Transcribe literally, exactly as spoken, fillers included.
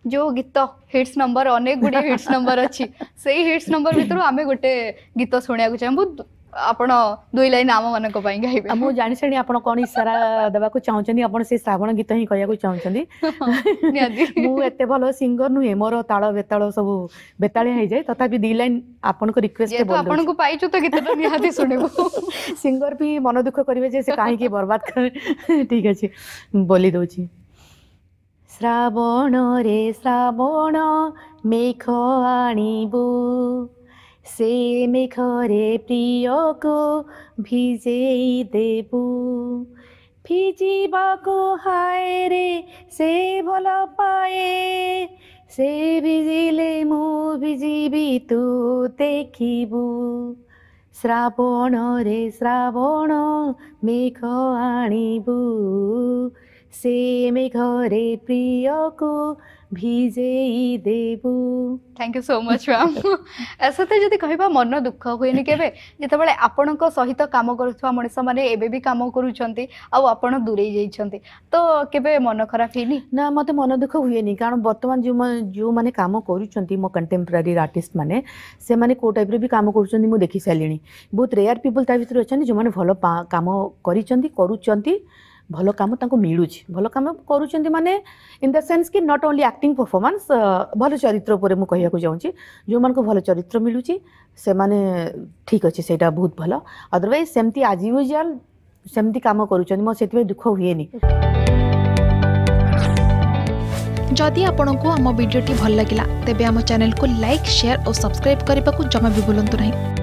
जो गीत hits number अनेक गुड़िया हिट्स नंबर अच्छी से हिट्स नंबर भितर आम गोटे गीत शुणा चाहूँ आपण दुई लाइन आम मान गाइबे। मु जानी सारी आप कौन इशारा देवाक चाहते आप से श्रावण गीत ही कहना चाहते मु एते भल सिंगर नुहे मोर ताल बेताल सब बेतालिया हो जाए तथापि दी लाइन आपन को रिक्वेस्ट आपन को पाइछु तो गीत तो निहाती सुनिबो सिंगर भी मन दुख करिवे जे से काहे की बर्बाद कर ठीक अछि बोली दोची। श्रावण रे श्रावण मेघ आनिबु से मेघरे प्रिय को भिजेई देबु भिजिबाको हाय रे से भल पाए से भिजिले मु भिजिबी तू देखिबु श्रावण रे श्रावण मेघ आनिबु से मेघरे प्रिय को भिजेई देबु। Thank you so much ma'am. ऐसा तो जदि कहबा मन दुख हुएनि केबे जेतेबेले आपनक सहित काम करूथवा मनुष्य माने एबे भी काम करूछंती आ आपण दूरे जाइछंती तो केबे मन खराब हेनी ना मते मन दुख हुएनि कारण वर्तमान जो जो माने काम करूछंती मो कंटेम्पररी आर्टिस्ट माने से माने को टाइप रे भी काम करूछंती मु देखि सालिनी बहुत रेयर पीपल ता भीतर अछन जो माने भलो काम करिछंती करूछंती भल कम मिलूँ भल कम करुँच माने इन द सेंस कि नॉट ओनली एक्टिंग परफॉर्मेंस भल चरित्र पर मुझे कहना चाहूँगी जो मान को भल चरित्र मिलूँ से माने ठीक अच्छे से बहुत भल अदरवाइज सेमती आज यूजुअल सेमती काम करुँच मो से दुख हुए। जदि आपंक आम भिडी भल लगा तेब आम चैनल को लाइक शेयर और सब्सक्राइब करने को जमा भी भूलु नहीं।